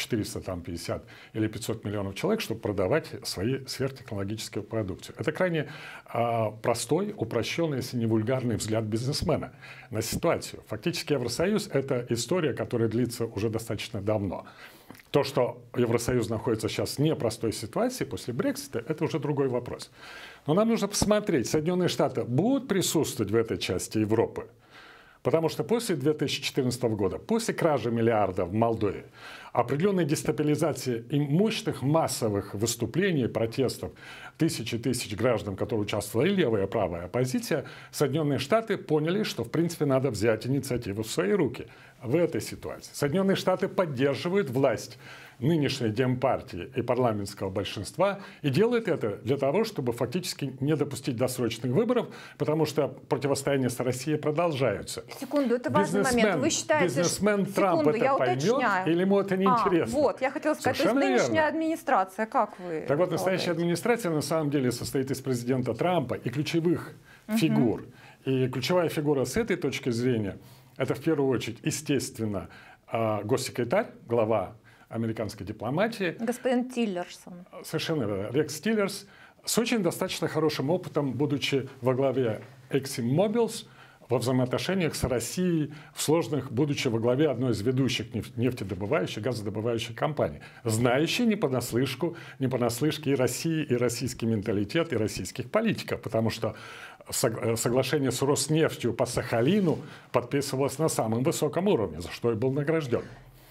450 или 500 миллионов человек, чтобы продавать свои сверхтехнологические продукции. Это крайне простой, упрощенный, если не вульгарный взгляд бизнесмена на ситуацию. Фактически Евросоюз – это история, которая длится уже достаточно давно. То, что Евросоюз находится сейчас в непростой ситуации после Брексита, это уже другой вопрос. Но нам нужно посмотреть, Соединенные Штаты будут присутствовать в этой части Европы. Потому что после 2014 года, после кражи миллиардов в Молдове, определенной дестабилизации и мощных массовых выступлений, протестов тысячи граждан, которые участвовали, и левая, и правая оппозиция, Соединенные Штаты поняли, что в принципе надо взять инициативу в свои руки в этой ситуации. Соединенные Штаты поддерживают власть нынешней демпартии и парламентского большинства и делают это для того, чтобы фактически не допустить досрочных выборов, потому что противостояние с Россией продолжается. Секунду, это важный момент. Вы считаете, бизнесмен что... Трамп Секунду, это поймет, или ему это не интересно? Вот, я хотела сказать, Совершенно то есть нынешняя верно. администрация, как вы? Так вот, настоящая администрация на самом деле состоит из президента Трампа и ключевых фигур. И ключевая фигура с этой точки зрения, это в первую очередь, естественно, госсекретарь, глава американской дипломатии. Господин Тиллерсон. Совершенно верно. Рекс Тиллерс с очень достаточно хорошим опытом, будучи во главе ExxonMobil, во взаимоотношениях с Россией, в сложных, будучи во главе одной из ведущих нефтедобывающих, газодобывающих компаний, знающий не понаслышке и России, и российский менталитет, и российских политиков, потому что соглашение с Роснефтью по Сахалину подписывалось на самом высоком уровне, за что и был награжден.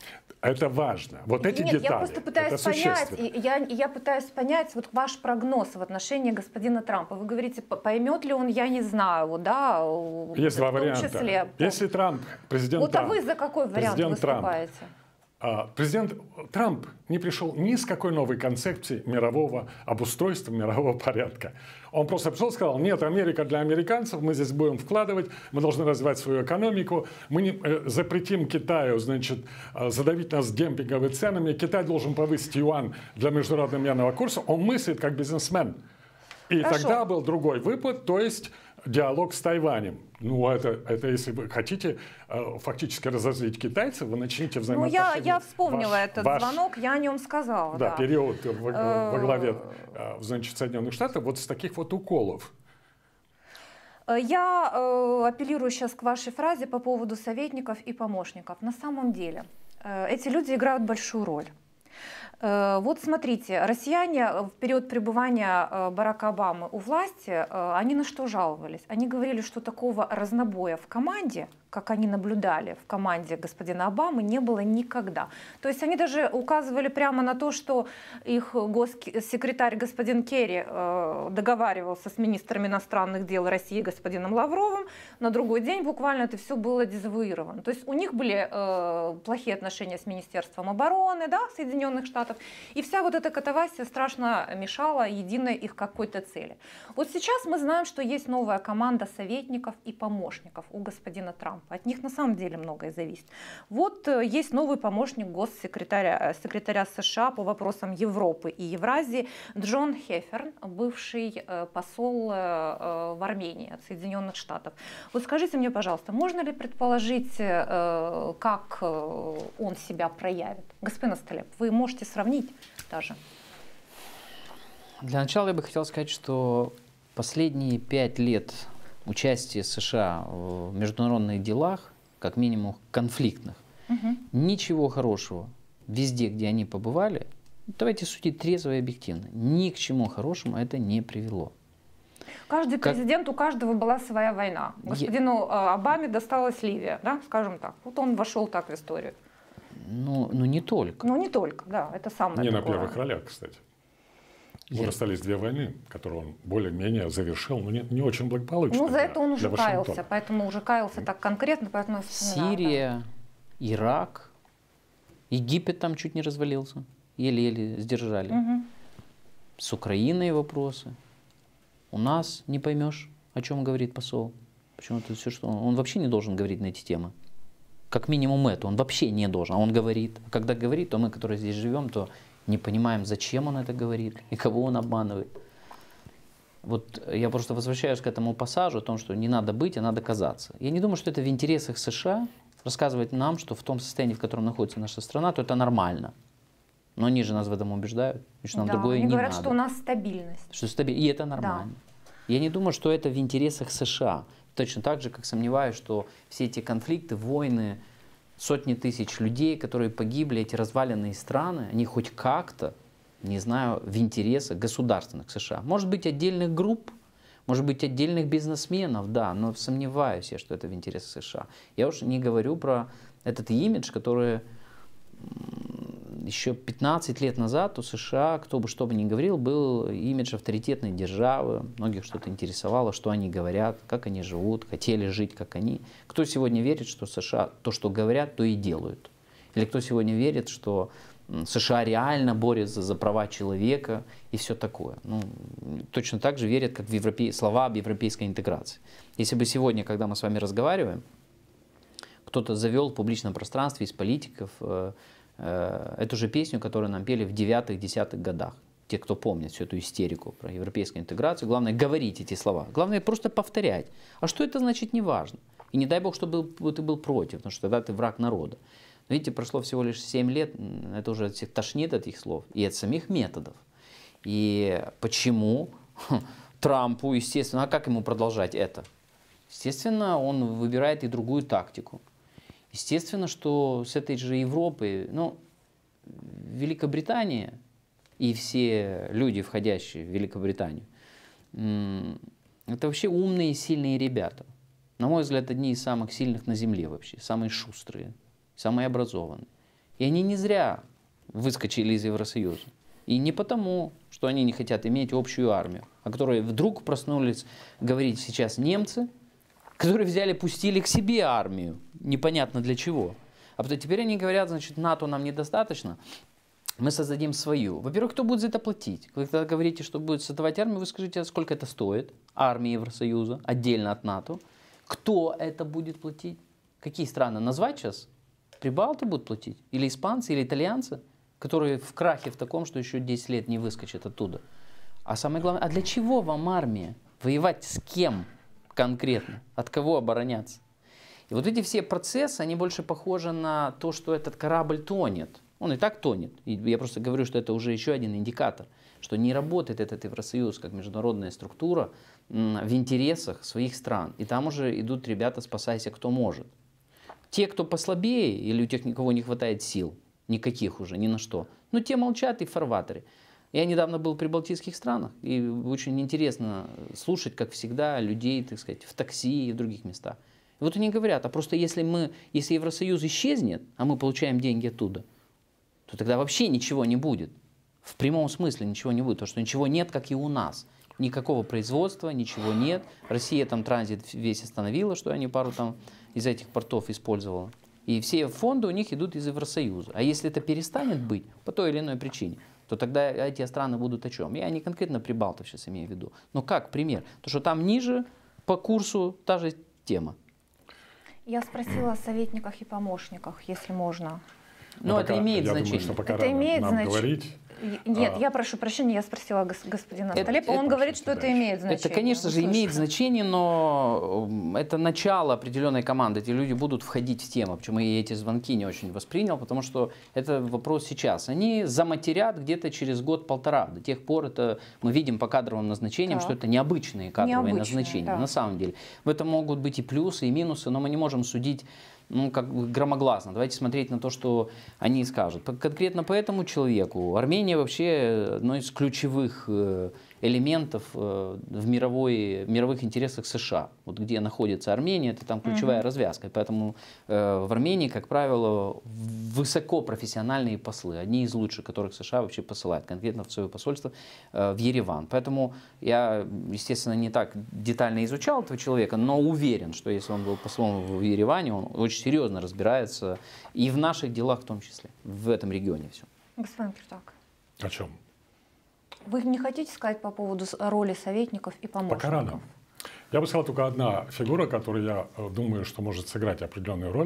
Это важно. Вот эти детали. Я просто пытаюсь понять, я пытаюсь понять вот ваш прогноз в отношении господина Трампа. Вы говорите, поймет ли он, я не знаю, да? Есть два варианта. Если Трамп, президент вот, Трамп... А вы за какой вариант выступаете? Президент Трамп не пришел ни с какой новой концепцией мирового обустройства, мирового порядка. Он просто пришел и сказал: нет, Америка для американцев, мы здесь будем вкладывать, мы должны развивать свою экономику, мы не, запретим Китаю, значит, задавить нас демпинговыми ценами, Китай должен повысить юань для международного обменного курса. Он мыслит как бизнесмен. И Хорошо. Тогда был другой выпад, то есть диалог с Тайванем. Ну, это если вы хотите фактически разозлить китайцев, вы начните взаимоотношения. Ну, я вспомнила этот звонок, я о нем сказала. Да, период во главе, значит, Соединенных Штатов вот с таких вот уколов. Я апеллирую сейчас к вашей фразе по поводу советников и помощников. На самом деле, эти люди играют большую роль. Вот смотрите, россияне в период пребывания Барака Обамы у власти, они на что жаловались? Они говорили, что такого разнобоя в команде, как они наблюдали в команде господина Обамы, не было никогда. То есть они даже указывали прямо на то, что их госсекретарь господин Керри договаривался с министром иностранных дел России господином Лавровым, на другой день буквально это все было дезавуировано. То есть у них были плохие отношения с Министерством обороны, да, Соединенных Штатов, и вся вот эта катавасия страшно мешала единой их какой-то цели. Вот сейчас мы знаем, что есть новая команда советников и помощников у господина Трампа. От них на самом деле многое зависит. Вот есть новый помощник секретаря США по вопросам Европы и Евразии Джон Хеферн, бывший посол в Армении от Соединенных Штатов. Вот скажите мне, пожалуйста, можно ли предположить, как он себя проявит? Господин Остолеп, вы можете сравнить даже? Для начала я бы хотел сказать, что последние 5 лет участие США в международных делах, как минимум конфликтных, ничего хорошего везде, где они побывали, давайте судить трезво и объективно, ни к чему хорошему это не привело. Каждый президент, у каждого была своя война. Господину Обаме досталась Ливия, да, скажем так. Вот он вошел так в историю. Ну, не только. Ну, не только, да, это самое Не такое. на первых ролях, кстати. Остались 2 войны, которые он более-менее завершил, но не очень благополучно. Ну, за это он уже каялся, поэтому уже каялся так конкретно, поэтому... Сирия, Ирак, Египет там чуть не развалился, еле-еле сдержали. С Украиной вопросы. У нас не поймешь, о чем говорит посол. Почему-то все, что он вообще не должен говорить на эти темы. Как минимум это. Он вообще не должен. А он говорит. А когда говорит, то мы, которые здесь живем, то не понимаем, зачем он это говорит и кого он обманывает. Вот я просто возвращаюсь к этому пассажу о том, что не надо быть, а надо казаться. Я не думаю, что это в интересах США рассказывать нам, что в том состоянии, в котором находится наша страна, то это нормально. Но они же нас в этом убеждают, что нам другое не надо. Они говорят, что у нас стабильность. Что и это нормально. Да. Я не думаю, что это в интересах США. Точно так же, как сомневаюсь, что все эти конфликты, войны, сотни тысяч людей, которые погибли, эти разваленные страны, они хоть как-то, не знаю, в интересах государственных США. Может быть, отдельных групп, может быть, отдельных бизнесменов, да, но сомневаюсь я, что это в интересах США. Я уж не говорю про этот имидж, который еще 15 лет назад у США, кто бы что бы ни говорил, был имидж авторитетной державы. Многих что-то интересовало, что они говорят, как они живут, хотели жить, как они. Кто сегодня верит, что США то, что говорят, то и делают? Или кто сегодня верит, что США реально борются за права человека и все такое? Ну, точно так же верят, как в слова об европейской интеграции. Если бы сегодня, когда мы с вами разговариваем, кто-то завел в публичном пространстве из политиков эту же песню, которую нам пели в 9-10 годах. Те, кто помнит всю эту истерику про европейскую интеграцию, главное говорить эти слова. Главное просто повторять. А что это значит, неважно. И не дай бог, чтобы ты был против, потому что тогда ты враг народа. Но видите, прошло всего лишь 7 лет, это уже всех тошнит от этих слов и от самих методов. И почему Трампу, естественно, а как ему продолжать это? Естественно, он выбирает и другую тактику. Естественно, что с этой же Европы, ну, Великобритания и все люди, входящие в Великобританию, это вообще умные и сильные ребята. На мой взгляд, одни из самых сильных на земле вообще, самые шустрые, самые образованные. И они не зря выскочили из Евросоюза. И не потому, что они не хотят иметь общую армию, а которые вдруг проснулись говорить сейчас немцы, которые взяли, пустили к себе армию, непонятно для чего. А потом теперь они говорят, значит, НАТО нам недостаточно, мы создадим свою. Во-первых, кто будет за это платить? Когда говорите, что будет создавать армию, вы скажите, сколько это стоит, армия Евросоюза, отдельно от НАТО. Кто это будет платить? Какие страны? Назвать сейчас? Прибалты будут платить? Или испанцы, или итальянцы, которые в крахе в таком, что еще 10 лет не выскочат оттуда. А самое главное, а для чего вам армия? Воевать с кем? Конкретно. От кого обороняться? И вот эти все процессы, они больше похожи на то, что этот корабль тонет. Он и так тонет. И я просто говорю, что это уже еще один индикатор, что не работает этот Евросоюз как международная структура в интересах своих стран. И там уже идут ребята, спасайся кто может. Те, кто послабее, или у тех, у кого не хватает сил, никаких уже, ни на что, ну те молчат и в фарватере. Я недавно был в прибалтийских странах, и очень интересно слушать, как всегда, людей, так сказать, в такси и в других местах. И вот они говорят, а просто если Евросоюз исчезнет, а мы получаем деньги оттуда, то тогда вообще ничего не будет. В прямом смысле ничего не будет, потому что ничего нет, как и у нас. Никакого производства, ничего нет. Россия там транзит весь остановила, что они пару там из этих портов использовала. И все фонды у них идут из Евросоюза. А если это перестанет быть по той или иной причине, то тогда эти страны будут о чем? Я не конкретно Прибалтов сейчас имею в виду. Но как пример? То, что там ниже по курсу та же тема. Я спросила о советниках и помощниках, если можно. Но это имеет значение. Думаю, что пока это имеет нам говорить. Нет, я прошу прощения, я спросила господина Столепова, он говорит, что это имеет значение. Это, конечно же, имеет значение, но это начало определенной команды. Эти люди будут входить в тему. Почему я эти звонки не очень воспринял, потому что это вопрос сейчас. Они заматерят где-то через год-полтора. До тех пор это мы видим по кадровым назначениям, что это необычные кадровые назначения. Да. На самом деле. В этом могут быть и плюсы, и минусы, но мы не можем судить как бы громогласно. Давайте смотреть на то, что они скажут. Конкретно по этому человеку Армения вообще одно из ключевых элементов в мировых интересах США. Вот где находится Армения, это там ключевая развязка. Поэтому в Армении, как правило, высокопрофессиональные послы, одни из лучших, которых США вообще посылают, конкретно в свое посольство в Ереван. Поэтому я, естественно, не так детально изучал этого человека, но уверен, что если он был послом в Ереване, он очень серьезно разбирается и в наших делах в том числе, в этом регионе все. Господин Киртак. О чем? Вы не хотите сказать по поводу роли советников и помощников? Пока рано. Я бы сказал, только одна фигура, которая, я думаю, что может сыграть определенную роль,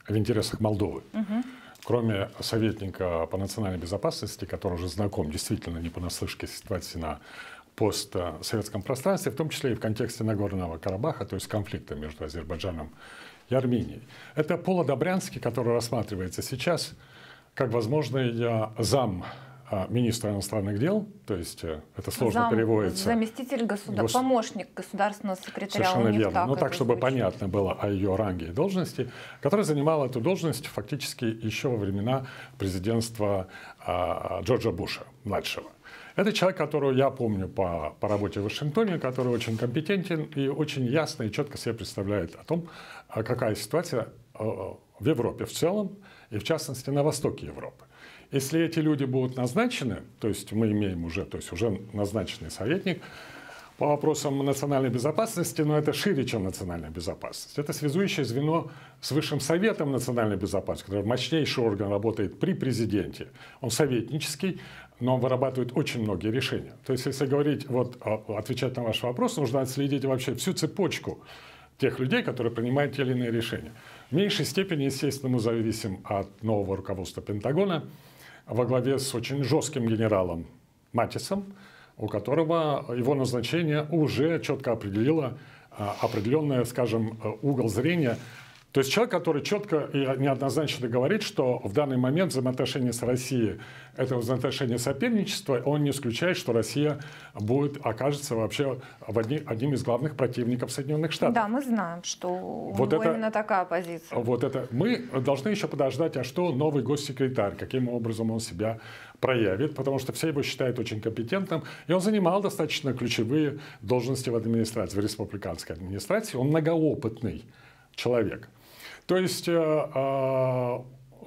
в интересах Молдовы. Кроме советника по национальной безопасности, который уже знаком действительно не понаслышке ситуации на постсоветском пространстве, в том числе и в контексте Нагорного Карабаха, то есть конфликта между Азербайджаном и Арменией. Это Пола Добрянский, который рассматривается сейчас как возможный зам министра иностранных дел, то есть это сложно переводится. Заместитель помощник государственного секретаря. Совершенно верно. Ну так, чтобы понятно было о ее ранге и должности, которая занимала эту должность фактически еще во времена президентства Джорджа Буша, младшего. Это человек, которого я помню по работе в Вашингтоне, который очень компетентен и очень ясно и четко себе представляет о том, какая ситуация в Европе в целом и в частности на востоке Европы. Если эти люди будут назначены, то есть мы имеем уже назначенный советник по вопросам национальной безопасности, но это шире, чем национальная безопасность. Это связующее звено с Высшим советом национальной безопасности, который мощнейший орган, работает при президенте. Он советнический, но он вырабатывает очень многие решения. То есть, если говорить, отвечать на ваш вопрос, нужно отследить вообще всю цепочку тех людей, которые принимают те или иные решения. В меньшей степени, естественно, мы зависим от нового руководства Пентагона во главе с очень жестким генералом Матисом, у которого его назначение уже четко определило определенный, скажем, угол зрения. То есть человек, который четко и неоднозначно говорит, что в данный момент взаимоотношения с Россией – это взаимоотношения соперничества, он не исключает, что Россия окажется вообще одним из главных противников Соединенных Штатов. Да, мы знаем, что у него именно такая позиция. Мы должны еще подождать, а что новый госсекретарь, каким образом он себя проявит, потому что все его считают очень компетентным, и он занимал достаточно ключевые должности в администрации, в республиканской администрации, он многоопытный человек. То есть то,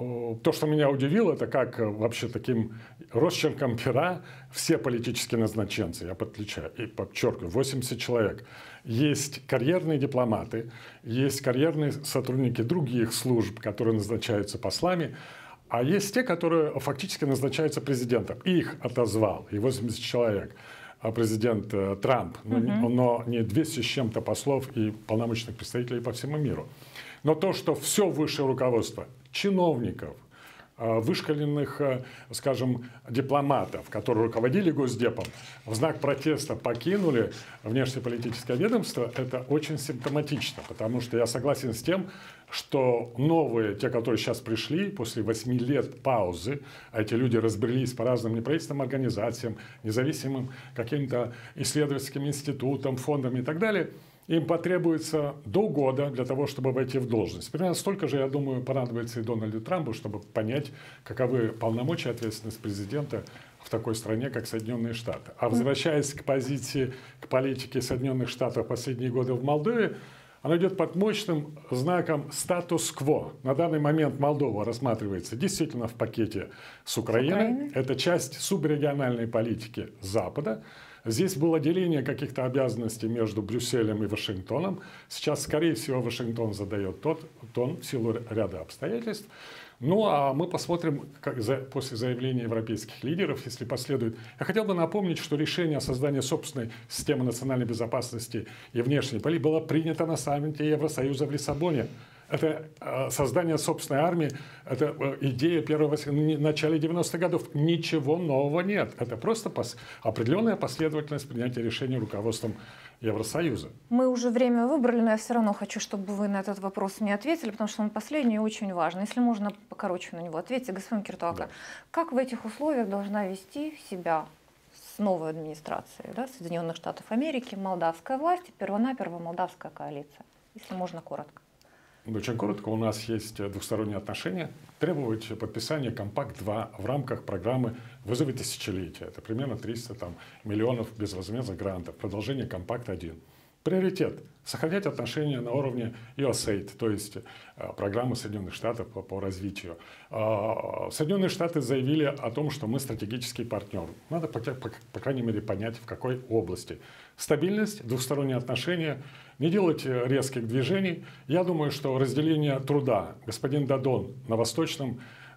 что меня удивило, это как вообще таким росчерком пера все политические назначенцы, я подчеркиваю, 80 человек. Есть карьерные дипломаты, есть карьерные сотрудники других служб, которые назначаются послами, а есть те, которые фактически назначаются президентом. Их отозвал, и 80 человек. Президент Трамп, но не 200 с чем-то послов и полномочных представителей по всему миру. Но то, что все высшее руководство чиновников, вышколенных, скажем, дипломатов, которые руководили Госдепом, в знак протеста покинули внешнеполитическое ведомство, это очень симптоматично, потому что я согласен с тем, что новые, те, которые сейчас пришли, после 8 лет паузы, а эти люди разбрелись по разным неправительственным организациям, независимым каким-то исследовательским институтам, фондам и так далее, им потребуется до года для того, чтобы войти в должность. Примерно столько же, я думаю, понадобится и Дональду Трампу, чтобы понять, каковы полномочия и ответственность президента в такой стране, как Соединенные Штаты. А возвращаясь к позиции, к политике Соединенных Штатов последние годы в Молдове, она идет под мощным знаком статус-кво. На данный момент Молдова рассматривается действительно в пакете с Украиной. Это часть субрегиональной политики Запада. Здесь было деление каких-то обязанностей между Брюсселем и Вашингтоном. Сейчас, скорее всего, Вашингтон задает тот тон в силу ряда обстоятельств. Ну, а мы посмотрим, после заявления европейских лидеров, если последует. Я хотел бы напомнить, что решение о создании собственной системы национальной безопасности и внешней политики было принято на саммите Евросоюза в Лиссабоне. Это создание собственной армии, это идея первого в начале 90-х годов. Ничего нового нет. Это просто определенная последовательность принятия решений руководством Евросоюза. Мы уже время выбрали, но я все равно хочу, чтобы вы на этот вопрос мне ответили, потому что он последний и очень важный. Если можно, покороче на него ответьте. Господин Киртуака, да. Как в этих условиях должна вести себя с новой администрацией Соединенных Штатов Америки молдавская власть и первонаперво молдавская коалиция? Если можно, коротко. Очень коротко, у нас есть двусторонние отношения. Требовать подписания Компакт-2 в рамках программы «Вызовы тысячелетия». Это примерно 300 миллионов безвозмездных грантов. Продолжение Компакт-1. Приоритет – сохранять отношения на уровне USAID, то есть программы Соединенных Штатов по развитию. Соединенные Штаты заявили о том, что мы стратегический партнер. Надо, по крайней мере, понять, в какой области. Стабильность, двусторонние отношения, не делать резких движений. Я думаю, что разделение труда, господин Дадон на Восточном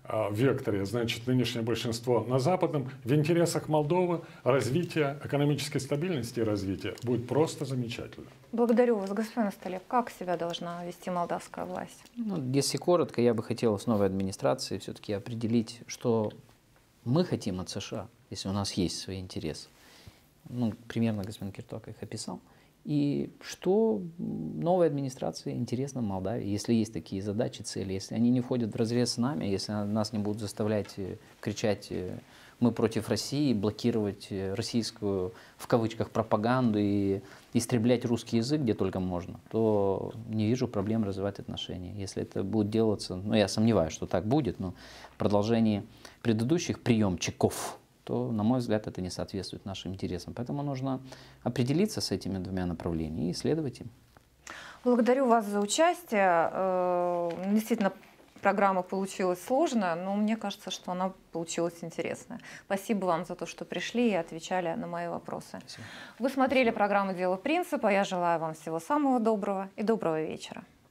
векторе, значит, нынешнее большинство на западном, в интересах Молдовы развитие экономической стабильности и развития будет просто замечательно. Благодарю вас, господин Столеп. Как себя должна вести молдавская власть? Ну, если коротко, я бы хотел с новой администрацией все-таки определить, что мы хотим от США, если у нас есть свои интересы. Ну, примерно господин Кирток их описал. И что новой администрации интересно в Молдавии, если есть такие задачи, цели, если они не входят в разрез с нами, если нас не будут заставлять кричать «мы против России», блокировать российскую, в кавычках, пропаганду и истреблять русский язык, где только можно, то не вижу проблем развивать отношения. Если это будет делаться, ну я сомневаюсь, что так будет, но в продолжении предыдущих приемчиков, то, на мой взгляд, это не соответствует нашим интересам. Поэтому нужно определиться с этими двумя направлениями и следовать им. Благодарю вас за участие. Действительно, программа получилась сложная, но мне кажется, что она получилась интересная. Спасибо вам за то, что пришли и отвечали на мои вопросы. Спасибо. Вы смотрели программу «Дело принципа». Я желаю вам всего самого доброго и доброго вечера.